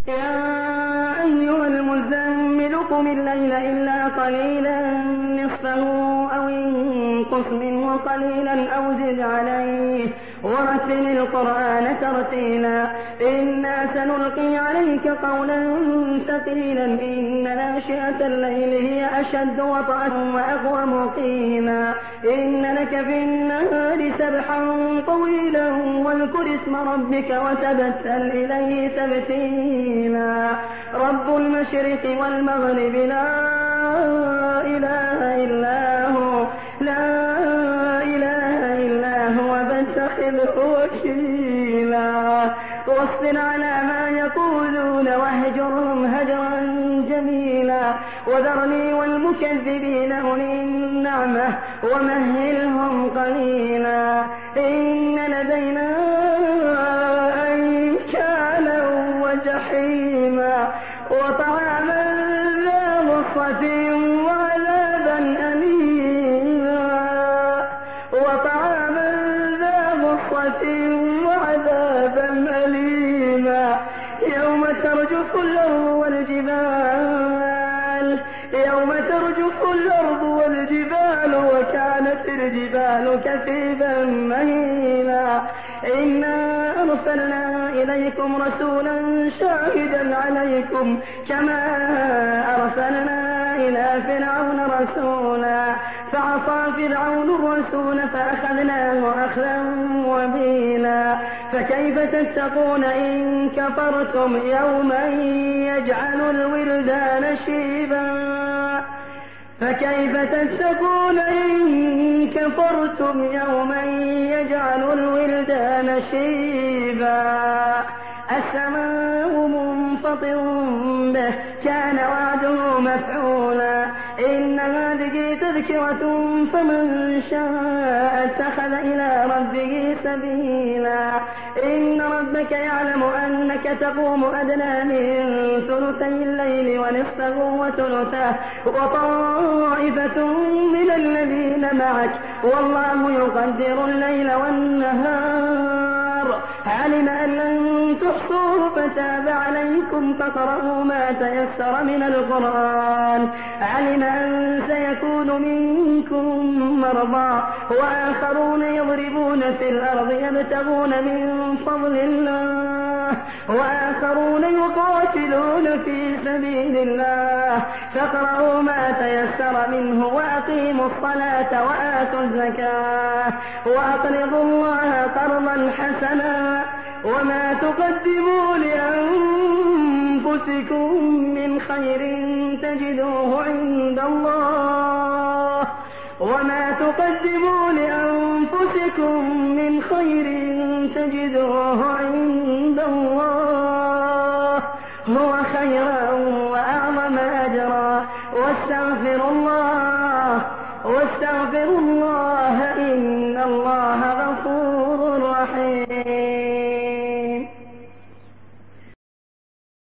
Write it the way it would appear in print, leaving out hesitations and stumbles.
يا أيها المزمل قم الليل إلا قليلا نصفه أو انقص منه قليلا أو زد عليه ورتل القرآن ترتيلا إنا سنلقي عليك قولا ثقيلا إن ناشئة الليل هي أشد وطئا وأقوم قيلا إن لك في النهار سبحا طويلا واذكر اسم ربك وتبتل إليه تبتيلا رب المشرق والمغرب لا إله إلا هو فاتخذه وكيلا واصبر على ما يقولون واهجرهم هجرا جميلا وذرني والمكذبين أولي النعمة ومهلهم قليلا إن لدينا أنكالا وجحيما وطعاما ذا غصة وعذابا أليما يوم ترجف الأرض والجبال وكانت الجبال كثيبا مهيلا إنا أرسلنا إليكم رسولا شاهدا عليكم كما أرسلنا إلى فرعون رسولا فعصى فرعون الرسول فأخذناه أخذا وبيلا فكيف تتقون إن كفرتم يوما يجعل الولدان شيبا فكيف تتقون إن كفرتم يوما يجعل الولدان شيبا السماء منفطر به كان وعده مفعولا إن هذه تذكرة فمن شاء اتخذ إلى ربه سبيلا إن ربك يعلم أنك تقوم أدنى من ثلثي الليل ونصفه وثلثه وطائفة من الذين معك والله يقدر الليل والنهار علم أن لن تحصوه فتاب عليكم فاقرؤوا ما تيسر من القرآن علم أن سيكون منكم مرضى وآخرون يضربون في الأرض يبتغون من فضل الله وآخرون يقاتلون في سبيل الله فاقرؤوا ما تيسر منه وأقيموا الصلاة وآتوا الزكاة وأقرضوا الله قرضا حسنا وما تقدموا لأنفسكم من خير تجدوه عند الله وما تقدموا لأنفسكم من خير تجدوه عند الله هو خيرا وأعظم أجرا واستغفروا الله